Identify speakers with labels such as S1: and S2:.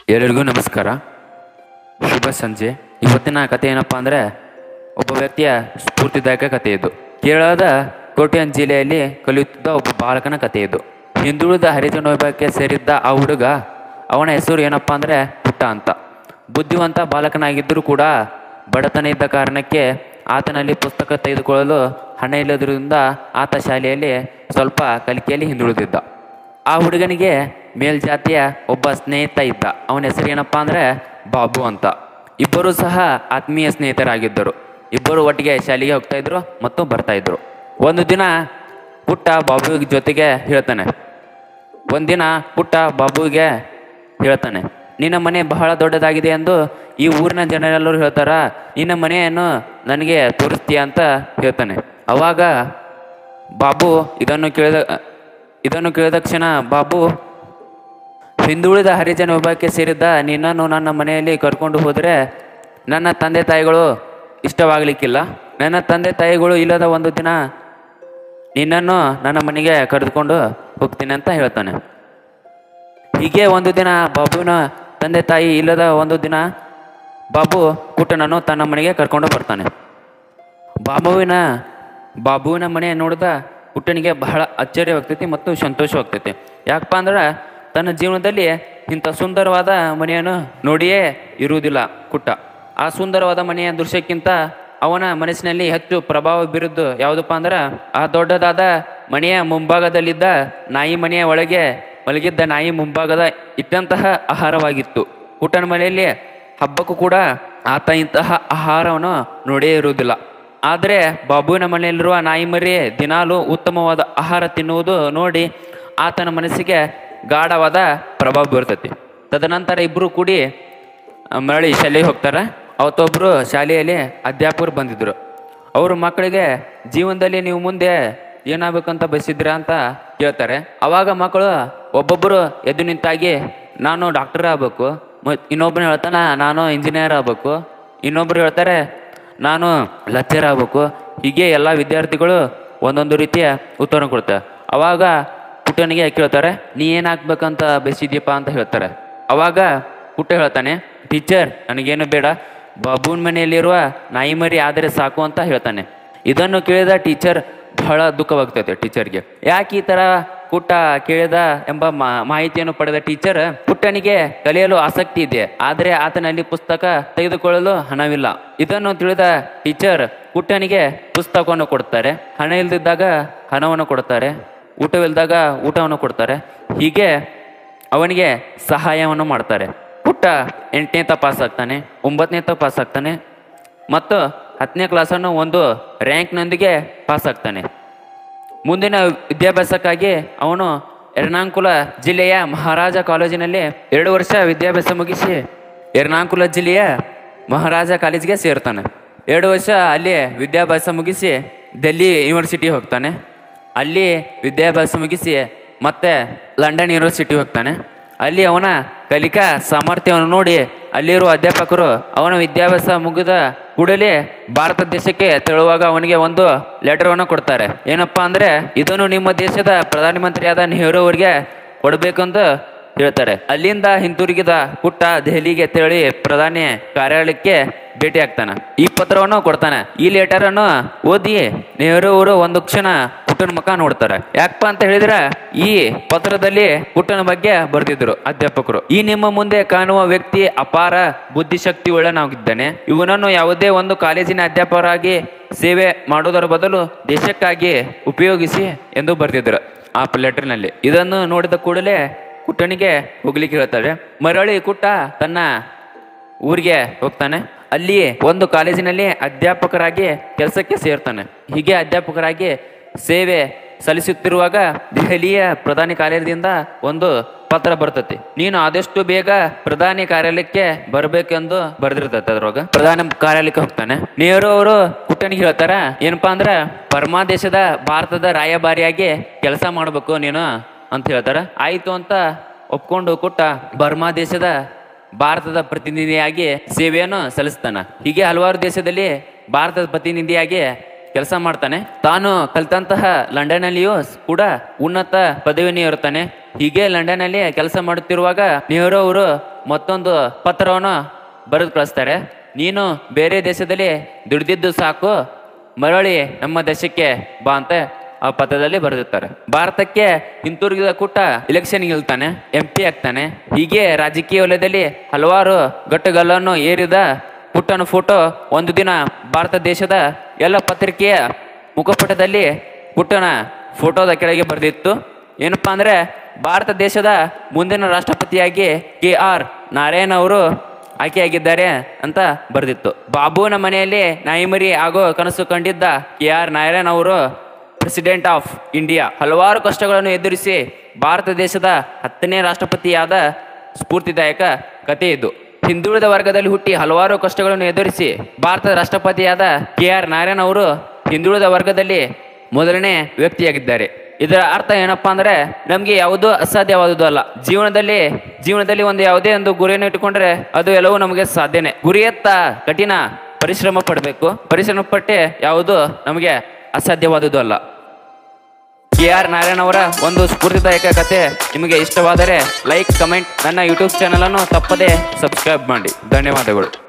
S1: ಎಲ್ಲರಿಗೂ ನಮಸ್ಕಾರ, ಶುಭ ಸಂಜೆ. ಇವತ್ತಿನ ಕಥೆ ಏನಪ್ಪ ಅಂದರೆ ಒಬ್ಬ ವ್ಯಕ್ತಿಯ ಸ್ಫೂರ್ತಿದಾಯಕ ಕಥೆ ಇದು. ಕೇರಳದ ಕೋಟ್ಯಾನ್ ಜಿಲ್ಲೆಯಲ್ಲಿ ಕಲಿಯುತ್ತಿದ್ದ ಒಬ್ಬ ಬಾಲಕನ ಕಥೆ ಇದು. ಹಿಂದುಳಿದ ಹರಿಜನ ವಿಭಾಗಕ್ಕೆ ಸೇರಿದ್ದ ಆ ಹುಡುಗ, ಅವನ ಹೆಸರು ಏನಪ್ಪ ಅಂದರೆ ಪುಟ್ಟ ಅಂತ. ಬುದ್ಧಿವಂತ ಬಾಲಕನಾಗಿದ್ದರೂ ಕೂಡ ಬಡತನ ಇದ್ದ ಕಾರಣಕ್ಕೆ ಆತನಲ್ಲಿ ಪುಸ್ತಕ ತೆಗೆದುಕೊಳ್ಳಲು ಹಣ ಇಲ್ಲದ್ರಿಂದ ಆತ ಶಾಲೆಯಲ್ಲಿ ಸ್ವಲ್ಪ ಕಲಿಕೆಯಲ್ಲಿ ಹಿಂದುಳಿದಿದ್ದ. ಆ ಹುಡುಗನಿಗೆ ಮೇಲ್ಜಾತಿಯ ಒಬ್ಬ ಸ್ನೇಹಿತ ಇದ್ದ. ಅವನ ಹೆಸರು ಏನಪ್ಪ ಅಂದರೆ ಬಾಬು ಅಂತ. ಇಬ್ಬರು ಸಹ ಆತ್ಮೀಯ ಸ್ನೇಹಿತರಾಗಿದ್ದರು. ಇಬ್ಬರು ಒಟ್ಟಿಗೆ ಶಾಲೆಗೆ ಹೋಗ್ತಾ ಇದ್ರು ಮತ್ತು ಬರ್ತಾ ಇದ್ರು. ಒಂದು ದಿನ ಪುಟ್ಟ ಬಾಬು ಜೊತೆಗೆ ಹೇಳ್ತಾನೆ. ನಿನ್ನ ಮನೆ ಬಹಳ ದೊಡ್ಡದಾಗಿದೆ ಎಂದು ಈ ಊರಿನ ಜನರೆಲ್ಲರೂ ಹೇಳ್ತಾರ, ನಿನ್ನ ಮನೆಯನ್ನು ನನಗೆ ತೋರಿಸ್ತೀಯ ಅಂತ ಹೇಳ್ತಾನೆ. ಅವಾಗ ಬಾಬು ಇದನ್ನು ಕೇಳಿದ ಕ್ಷಣ ಬಾಬು, ಹಿಂದುಳಿದ ಹರಿಜನ ವಿಭಾಗಕ್ಕೆ ಸೇರಿದ್ದ ನಿನ್ನನ್ನು ನನ್ನ ಮನೆಯಲ್ಲಿ ಕರ್ಕೊಂಡು ಹೋದರೆ ನನ್ನ ತಂದೆ ತಾಯಿಗಳು ಇಷ್ಟವಾಗಲಿಕ್ಕಿಲ್ಲ. ನನ್ನ ತಂದೆ ತಾಯಿಗಳು ಇಲ್ಲದ ಒಂದು ದಿನ ನಿನ್ನನ್ನು ನನ್ನ ಮನೆಗೆ ಕರೆದುಕೊಂಡು ಹೋಗ್ತೀನಿ ಅಂತ ಹೇಳ್ತಾನೆ. ಹೀಗೆ ಒಂದು ದಿನ ಬಾಬುವಿನ ತಂದೆ ತಾಯಿ ಇಲ್ಲದ ಒಂದು ದಿನ ಬಾಬು ಪುಟ್ಟನನ್ನು ತನ್ನ ಮನೆಗೆ ಕರ್ಕೊಂಡು ಬರ್ತಾನೆ. ಬಾಬುವಿನ ಮನೆ ನೋಡಿದ ಪುಟ್ಟನಿಗೆ ಬಹಳ ಆಶ್ಚರ್ಯವಾಗ್ತೈತಿ ಮತ್ತು ಸಂತೋಷವಾಗ್ತೈತಿ. ಯಾಕಪ್ಪ ಅಂದ್ರೆ ತನ್ನ ಜೀವನದಲ್ಲಿ ಇಂಥ ಸುಂದರವಾದ ಮನೆಯನ್ನು ನೋಡಿಯೇ ಇರುವುದಿಲ್ಲ ಪುಟ್ಟ. ಆ ಸುಂದರವಾದ ಮನೆಯ ದೃಶ್ಯಕ್ಕಿಂತ ಅವನ ಮನಸ್ಸಿನಲ್ಲಿ ಹೆಚ್ಚು ಪ್ರಭಾವ ಬೀರಿದ್ದು ಯಾವುದಪ್ಪ ಅಂದ್ರೆ ಆ ದೊಡ್ಡದಾದ ಮನೆಯ ಮುಂಭಾಗದಲ್ಲಿದ್ದ ನಾಯಿ ಮನೆಯ ಒಳಗೆ ಮಲಗಿದ್ದ ನಾಯಿ ಮುಂಭಾಗದ ಇಟ್ಟಂತಹ ಆಹಾರವಾಗಿತ್ತು. ಪುಟ್ಟನ ಮನೆಯಲ್ಲಿ ಹಬ್ಬಕ್ಕೂ ಕೂಡ ಆತ ಇಂತಹ ಆಹಾರವನ್ನು ನೋಡೇ ಇರುವುದಿಲ್ಲ. ಆದರೆ ಬಾಬುವಿನ ಮನೆಯಲ್ಲಿರುವ ನಾಯಿ ಮರಿ ದಿನಾಲೂ ಉತ್ತಮವಾದ ಆಹಾರ ತಿನ್ನುವುದು ನೋಡಿ ಆತನ ಮನಸ್ಸಿಗೆ ಗಾಢವಾದ ಪ್ರಭಾವ ಬೀರ್ತೈತಿ. ತದನಂತರ ಇಬ್ಬರು ಕೂಡಿ ಮರಳಿ ಶಾಲೆಗೆ ಹೋಗ್ತಾರೆ. ಅವತ್ತೊಬ್ಬರು ಶಾಲೆಯಲ್ಲಿ ಅಧ್ಯಾಪಕರು ಬಂದಿದ್ದರು. ಅವರು ಮಕ್ಕಳಿಗೆ ಜೀವನದಲ್ಲಿ ನೀವು ಮುಂದೆ ಏನಾಗಬೇಕಂತ ಬಯಸಿದ್ದೀರಾ ಅಂತ ಕೇಳ್ತಾರೆ. ಅವಾಗ ಮಕ್ಕಳು ಒಬ್ಬೊಬ್ಬರು ಎದ್ದು ನಿಂತಾಗಿ ನಾನು ಡಾಕ್ಟರ್ ಆಗಬೇಕು, ಇನ್ನೊಬ್ಬರು ಹೇಳ್ತಾನೆ ನಾನು ಇಂಜಿನಿಯರ್ ಆಗಬೇಕು, ಇನ್ನೊಬ್ಬರು ಹೇಳ್ತಾರೆ ನಾನು ಲೆಕ್ಚರ್ ಆಗಬೇಕು. ಹೀಗೆ ಎಲ್ಲ ವಿದ್ಯಾರ್ಥಿಗಳು ಒಂದೊಂದು ರೀತಿಯ ಉತ್ತರ ಕೊಡ್ತಾರೆ. ಅವಾಗ ಪುಟ್ಟನಿಗೆ ಕೇಳ್ತಾರೆ, ನೀ ಏನಾಗಬೇಕಂತ ಬಯಸಿದ್ಯಪ್ಪ ಅಂತ ಹೇಳ್ತಾರೆ. ಅವಾಗ ಪುಟ್ಟ ಹೇಳ್ತಾನೆ, ಟೀಚರ್ ನನಗೇನು ಬೇಡ, ಬಾಬುವಿನ ಮನೆಯಲ್ಲಿರುವ ನಾಯಿ ಮರಿ ಆದರೆ ಸಾಕು ಅಂತ ಹೇಳ್ತಾನೆ. ಇದನ್ನು ಕೇಳಿದ ಟೀಚರ್ ಬಹಳ ದುಃಖವಾಗ್ತೈತೆ ಟೀಚರ್ಗೆ. ಯಾಕೆ ಈ ಥರ ಪುಟ್ಟ ಕೇಳಿದ ಎಂಬ ಮಾಹಿತಿಯನ್ನು ಪಡೆದ ಟೀಚರ್, ಪುಟ್ಟನಿಗೆ ಕಲಿಯಲು ಆಸಕ್ತಿ ಇದೆ, ಆದರೆ ಆತನಲ್ಲಿ ಪುಸ್ತಕ ತೆಗೆದುಕೊಳ್ಳಲು ಹಣವಿಲ್ಲ. ಇದನ್ನು ತಿಳಿದ ಟೀಚರ್ ಪುಟ್ಟನಿಗೆ ಪುಸ್ತಕವನ್ನು ಕೊಡ್ತಾರೆ, ಹಣ ಇಲ್ದಿದ್ದಾಗ ಹಣವನ್ನು ಕೊಡ್ತಾರೆ, ಊಟವಿಲ್ದಾಗ ಊಟವನ್ನು ಕೊಡ್ತಾರೆ. ಹೀಗೆ ಅವನಿಗೆ ಸಹಾಯವನ್ನು ಮಾಡ್ತಾರೆ. ಪುಟ್ಟ 8ನೇ ಪಾಸ್ ಆಗ್ತಾನೆ, 9ನೇ ಪಾಸ್ ಆಗ್ತಾನೆ ಮತ್ತು 10ನೇ ಕ್ಲಾಸನ್ನು ಒಂದು ರ್ಯಾಂಕ್ನೊಂದಿಗೆ ಪಾಸ್ ಆಗ್ತಾನೆ. ಮುಂದಿನ ವಿದ್ಯಾಭ್ಯಾಸಕ್ಕಾಗಿ ಅವನು ಎರ್ನಾಕುಲ ಜಿಲ್ಲೆಯ ಮಹಾರಾಜ ಕಾಲೇಜಿನಲ್ಲಿ 2 ವರ್ಷ ವಿದ್ಯಾಭ್ಯಾಸ ಮುಗಿಸಿ ಎರ್ನಾಕುಲ ಜಿಲ್ಲೆಯ ಮಹಾರಾಜ ಕಾಲೇಜಿಗೆ ಸೇರ್ತಾನೆ. 2 ವರ್ಷ ಅಲ್ಲಿ ವಿದ್ಯಾಭ್ಯಾಸ ಮುಗಿಸಿ ಡೆಲ್ಲಿ ಯೂನಿವರ್ಸಿಟಿ ಹೋಗ್ತಾನೆ. ಅಲ್ಲಿ ವಿದ್ಯಾಭ್ಯಾಸ ಮುಗಿಸಿ ಮತ್ತೆ ಲಂಡನ್ ಯೂನಿವರ್ಸಿಟಿ ಹೋಗ್ತಾನೆ. ಅಲ್ಲಿ ಅವನ ಕಲಿಕಾ ಸಾಮರ್ಥ್ಯವನ್ನು ನೋಡಿ ಅಲ್ಲಿರುವ ಅಧ್ಯಾಪಕರು ಅವನ ವಿದ್ಯಾಭ್ಯಾಸ ಮುಗಿದ ಕೂಡಲೇ ಭಾರತ ದೇಶಕ್ಕೆ ತೆರಳುವಾಗ ಅವನಿಗೆ ಒಂದು ಲೆಟರನ್ನು ಕೊಡ್ತಾರೆ. ಏನಪ್ಪಾ ಅಂದರೆ ಇದನ್ನು ನಿಮ್ಮ ದೇಶದ ಪ್ರಧಾನಮಂತ್ರಿಯಾದ ನೆಹರು ಅವರಿಗೆ ಕೊಡಬೇಕಂತ ಹೇಳ್ತಾರೆ. ಅಲ್ಲಿಂದ ಹಿಂತಿರುಗಿದ ಪುಟ್ಟ ದೆಹಲಿಗೆ ತೆರಳಿ ಪ್ರಧಾನಿ ಕಾರ್ಯಾಲಯಕ್ಕೆ ಭೇಟಿ ಆಗ್ತಾನೆ. ಈ ಪತ್ರವನ್ನು ಕೊಡ್ತಾನೆ. ಈ ಲೆಟರನ್ನು ಓದಿ ನೆಹರು ಅವರು ಒಂದು ಕ್ಷಣ ಪುಟ್ಟನ ಮುಖ ನೋಡ್ತಾರೆ. ಯಾಕಪ್ಪ ಅಂತ ಹೇಳಿದ್ರೆ ಈ ಪತ್ರದಲ್ಲಿ ಪುಟ್ಟನ ಬಗ್ಗೆ ಬರೆದಿದ್ರು ಅಧ್ಯಾಪಕರು. ಈ ನಿಮ್ಮ ಮುಂದೆ ಕಾಣುವ ವ್ಯಕ್ತಿ ಅಪಾರ ಬುದ್ಧಿಶಕ್ತಿ ಉಳ್ಳನಾಗಿದ್ದಾನೆ. ಇವನನ್ನು ಯಾವುದೇ ಒಂದು ಕಾಲೇಜಿನ ಅಧ್ಯಾಪಕರಾಗಿ ಸೇವೆ ಮಾಡುವುದರ ಬದಲು ದೇಶಕ್ಕಾಗಿ ಉಪಯೋಗಿಸಿ ಎಂದು ಬರೆದಿದ್ರು ಆ ಲೆಟರ್ನಲ್ಲಿ. ಇದನ್ನು ನೋಡಿದ ಕೂಡಲೇ ಪುಟ್ಟನಿಗೆ ಹೋಗ್ಲಿಕ್ಕೆ ಹೇಳ್ತಾರೆ. ಮರಳಿ ಪುಟ್ಟ ತನ್ನ ಊರಿಗೆ ಹೋಗ್ತಾನೆ. ಅಲ್ಲಿ ಒಂದು ಕಾಲೇಜಿನಲ್ಲಿ ಅಧ್ಯಾಪಕರಾಗಿ ಕೆಲಸಕ್ಕೆ ಸೇರ್ತಾನೆ. ಹೀಗೆ ಅಧ್ಯಾಪಕರಾಗಿ ಸೇವೆ ಸಲ್ಲಿಸುತ್ತಿರುವಾಗ ದೆಹಲಿಯ ಪ್ರಧಾನಿ ಕಾರ್ಯಾಲಯದಿಂದ ಒಂದು ಪತ್ರ ಬರ್ತತಿ. ನೀನು ಆದಷ್ಟು ಬೇಗ ಪ್ರಧಾನಿ ಕಾರ್ಯಾಲಯಕ್ಕೆ ಬರಬೇಕೆಂದು ಬರೆದಿರ್ತೈತೆ. ಅದ್ರೊಳಗ ಪ್ರಧಾನಿ ಕಾರ್ಯಾಲಯಕ್ಕೆ ಹೋಗ್ತಾನೆ. ನೆಹರು ಅವರು ಪುಟ್ಟನಿಗೆ ಹೇಳ್ತಾರ, ಏನಪ್ಪಾ ಅಂದ್ರೆ ಪರಮಾ ದೇಶದ ಭಾರತದ ರಾಯಭಾರಿಯಾಗಿ ಕೆಲಸ ಮಾಡ್ಬೇಕು ನೀನು ಅಂತ ಹೇಳ್ತಾರ. ಆಯ್ತು ಅಂತ ಒಪ್ಕೊಂಡು ಪುಟ್ಟ ಬರ್ಮಾ ದೇಶದ ಭಾರತದ ಪ್ರತಿನಿಧಿಯಾಗಿ ಸೇವೆಯನ್ನು ಸಲ್ಲಿಸ್ತಾನೆ. ಹೀಗೆ ಹಲವಾರು ದೇಶದಲ್ಲಿ ಭಾರತದ ಪ್ರತಿನಿಧಿಯಾಗಿ ಕೆಲಸ ಮಾಡ್ತಾನೆ. ತಾನು ಕಲಿತಂತಹ ಲಂಡನ್ನಲ್ಲಿಯೂ ಕೂಡ ಉನ್ನತ ಪದವಿಯನ್ನು ಇರ್ತಾನೆ. ಹೀಗೆ ಲಂಡನ್ನಲ್ಲಿ ಕೆಲಸ ಮಾಡುತ್ತಿರುವಾಗ ನೆಹರು ಅವರು ಮತ್ತೊಂದು ಪತ್ರವನ್ನು ಬರೆದು ಕಳಿಸ್ತಾರೆ. ನೀನು ಬೇರೆ ದೇಶದಲ್ಲಿ ದುಡಿದಿದ್ದು ಸಾಕು, ಮರಳಿ ನಮ್ಮ ದೇಶಕ್ಕೆ ಬಾ ಅಂತ ಆ ಪತ್ರದಲ್ಲಿ ಬರೆದಿರ್ತಾರೆ. ಭಾರತಕ್ಕೆ ಹಿಂತಿರುಗಿದ ಕುಟ್ಟ ಎಲೆಕ್ಷನ್ ಗೆಲ್ತಾನೆ, MP ಆಗ್ತಾನೆ. ಹೀಗೆ ರಾಜಕೀಯ ವಲಯದಲ್ಲಿ ಹಲವಾರು ಘಟ್ಟಗಳನ್ನು ಏರಿದ ಕುಟ್ಟನ ಫೋಟೋ ಒಂದು ದಿನ ಭಾರತ ದೇಶದ ಎಲ್ಲ ಪತ್ರಿಕೆಯ ಮುಖಪುಟದಲ್ಲಿ ಕುಟ್ಟನ ಫೋಟೋದ ಕೆಳಗೆ ಬರೆದಿತ್ತು. ಏನಪ್ಪಾ ಅಂದ್ರೆ, ಭಾರತ ದೇಶದ ಮುಂದಿನ ರಾಷ್ಟ್ರಪತಿಯಾಗಿ KR ನಾರಾಯಣ್ ಅವರು ಆಯ್ಕೆಯಾಗಿದ್ದಾರೆ ಅಂತ ಬರೆದಿತ್ತು. ಬಾಬುನ ಮನೆಯಲ್ಲಿ ನಾಯಿಮರಿ ಆಗೋ ಕನಸು ಕಂಡಿದ್ದ KR ನಾರಾಯಣ್ ಅವರು ಪ್ರೆಸಿಡೆಂಟ್ ಆಫ್ ಇಂಡಿಯಾ. ಹಲವಾರು ಕಷ್ಟಗಳನ್ನು ಎದುರಿಸಿ ಭಾರತ ದೇಶದ 10ನೇ ರಾಷ್ಟ್ರಪತಿಯಾದ ಸ್ಫೂರ್ತಿದಾಯಕ ಕಥೆ ಇದು. ಹಿಂದುಳಿದ ವರ್ಗದಲ್ಲಿ ಹುಟ್ಟಿ ಹಲವಾರು ಕಷ್ಟಗಳನ್ನು ಎದುರಿಸಿ ಭಾರತದ ರಾಷ್ಟ್ರಪತಿಯಾದ KR ನಾರಾಯಣ್ ಅವರು ಹಿಂದುಳಿದ ವರ್ಗದಲ್ಲಿ ಮೊದಲನೇ ವ್ಯಕ್ತಿಯಾಗಿದ್ದಾರೆ. ಇದರ ಅರ್ಥ ಏನಪ್ಪಾ ಅಂದ್ರೆ, ನಮ್ಗೆ ಯಾವುದೂ ಅಸಾಧ್ಯವಾದುದು ಅಲ್ಲ. ಜೀವನದಲ್ಲಿ ಒಂದು ಯಾವುದೇ ಒಂದು ಗುರಿಯನ್ನು ಇಟ್ಟುಕೊಂಡ್ರೆ ಅದು ಎಲ್ಲವೂ ನಮಗೆ ಸಾಧ್ಯನೇ. ಗುರಿಯತ್ತ ಕಠಿಣ ಪರಿಶ್ರಮ ಪಡಬೇಕು. ಪರಿಶ್ರಮ ಪಟ್ಟೆ ಯಾವುದು ನಮಗೆ ಅಸಾಧ್ಯವಾದುದು ಅಲ್ಲ. KR ನಾರಾಯಣ್ ಅವರ ಒಂದು ಸ್ಫೂರ್ತಿದಾಯಕ ಕಥೆ ನಿಮಗೆ ಇಷ್ಟವಾದರೆ ಲೈಕ್, ಕಮೆಂಟ್, ನನ್ನ ಯೂಟ್ಯೂಬ್ ಚಾನಲ್ ಅನ್ನು ತಪ್ಪದೇ ಸಬ್ಸ್ಕ್ರೈಬ್ ಮಾಡಿ. ಧನ್ಯವಾದಗಳು.